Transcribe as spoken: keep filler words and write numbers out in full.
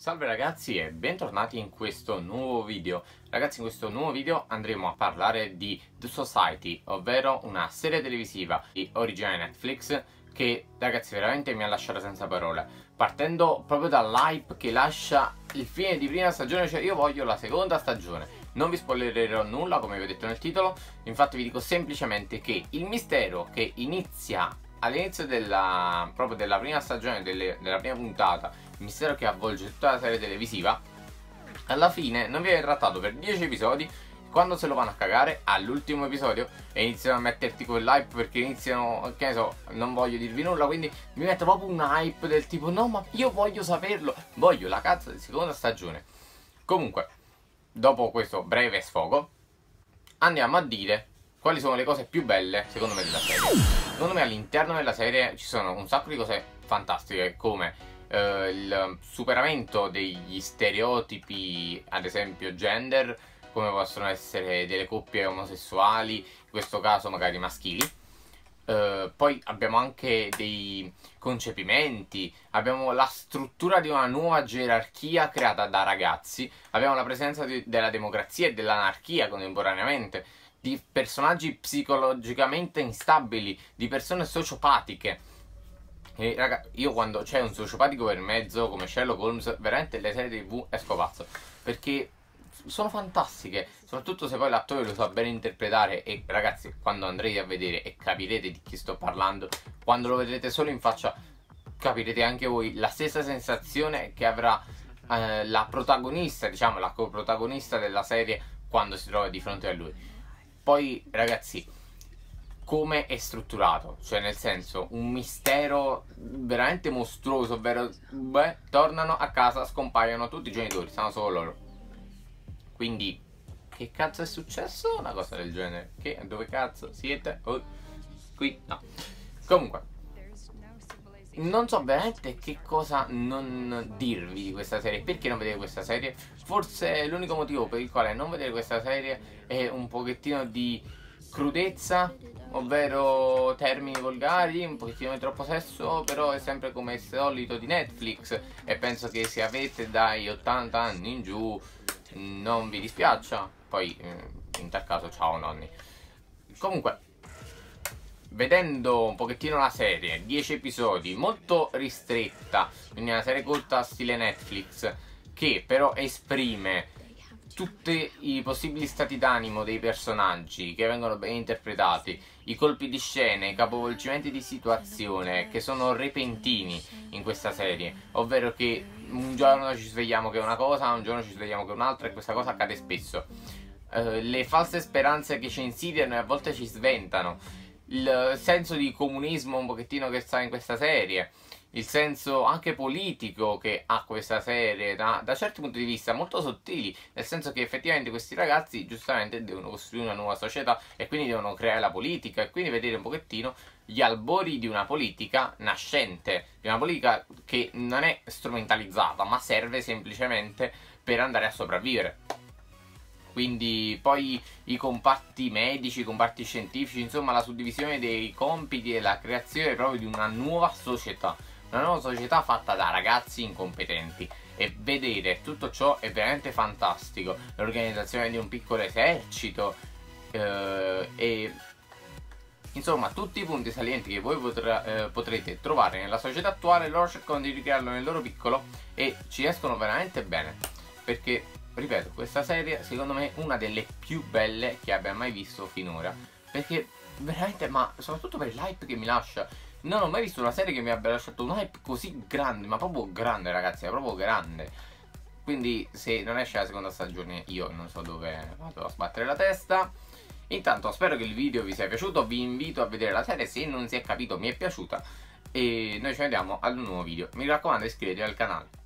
Salve ragazzi e bentornati in questo nuovo video. Ragazzi, in questo nuovo video andremo a parlare di The Society, ovvero una serie televisiva di origine Netflix che, ragazzi, veramente mi ha lasciato senza parole. Partendo proprio dall'hype che lascia il fine di prima stagione, cioè io voglio la seconda stagione. Non vi spoilererò nulla, come vi ho detto nel titolo, infatti vi dico semplicemente che il mistero che inizia all'inizio della, proprio della prima stagione, delle, della prima puntata, il mistero che avvolge tutta la serie televisiva, alla fine non viene trattato per dieci episodi. Quando se lo vanno a cagare all'ultimo episodio e iniziano a metterti quell'hype, perché iniziano, che ne so, non voglio dirvi nulla, quindi mi metto proprio un hype del tipo no ma io voglio saperlo, voglio la cazzo di seconda stagione. Comunque, dopo questo breve sfogo, andiamo a dire quali sono le cose più belle secondo me della serie. Secondo me all'interno della serie ci sono un sacco di cose fantastiche, come eh, il superamento degli stereotipi, ad esempio gender, come possono essere delle coppie omosessuali, in questo caso magari maschili. Uh, poi abbiamo anche dei concepimenti, abbiamo la struttura di una nuova gerarchia creata da ragazzi, abbiamo la presenza di, della democrazia e dell'anarchia contemporaneamente, di personaggi psicologicamente instabili, di persone sociopatiche. E raga, io quando c'è un sociopatico per mezzo come Sherlock Holmes, veramente le serie tv esco pazzo, perché sono fantastiche, soprattutto se poi l'attore lo sa bene interpretare. E ragazzi, quando andrete a vedere e capirete di chi sto parlando, quando lo vedrete solo in faccia, capirete anche voi la stessa sensazione che avrà eh, la protagonista, diciamo la coprotagonista della serie, quando si trova di fronte a lui. Poi ragazzi, come è strutturato, cioè nel senso, un mistero veramente mostruoso, ovvero beh, tornano a casa, scompaiono tutti i genitori, stanno solo loro. Quindi, che cazzo è successo? Una cosa del genere. Che? Dove cazzo siete? Oh, qui? No. Comunque, non so veramente che cosa non dirvi di questa serie. Perché non vedere questa serie? Forse l'unico motivo per il quale non vedere questa serie è un pochettino di crudezza, ovvero termini volgari, un pochettino di troppo sesso, però è sempre come il solito di Netflix. E penso che se avete dai ottanta anni in giù non vi dispiaccia. Poi in tal caso ciao nonni. Comunque, vedendo un pochettino la serie, dieci episodi, molto ristretta, quindi una serie corta stile Netflix, che però esprime tutti i possibili stati d'animo dei personaggi, che vengono ben interpretati, i colpi di scena, i capovolgimenti di situazione che sono repentini in questa serie, ovvero che un giorno ci svegliamo che è una cosa, un giorno ci svegliamo che è un'altra, e questa cosa accade spesso. Uh, le false speranze che ci insidiano e a volte ci sventano, il senso di comunismo un pochettino che sta in questa serie, il senso anche politico che ha questa serie da, da certi punti di vista molto sottili, nel senso che effettivamente questi ragazzi giustamente devono costruire una nuova società e quindi devono creare la politica, e quindi vedere un pochettino gli albori di una politica nascente, di una politica che non è strumentalizzata ma serve semplicemente per andare a sopravvivere. Quindi poi i comparti medici, i comparti scientifici, insomma la suddivisione dei compiti e la creazione proprio di una nuova società. Una nuova società fatta da ragazzi incompetenti. E vedere tutto ciò è veramente fantastico. L'organizzazione di un piccolo esercito eh, e insomma tutti i punti salienti che voi potrà, eh, potrete trovare nella società attuale, loro cercano di ricrearlo nel loro piccolo e ci escono veramente bene. Perché, ripeto, questa serie secondo me è una delle più belle che abbia mai visto finora. Perché veramente, ma soprattutto per l'hype che mi lascia, non ho mai visto una serie che mi abbia lasciato un hype così grande, ma proprio grande ragazzi, è proprio grande. Quindi se non esce la seconda stagione io non so dove vado a sbattere la testa. Intanto spero che il video vi sia piaciuto, vi invito a vedere la serie se non si è capito mi è piaciuta. E noi ci vediamo al nuovo video, mi raccomando iscrivetevi al canale.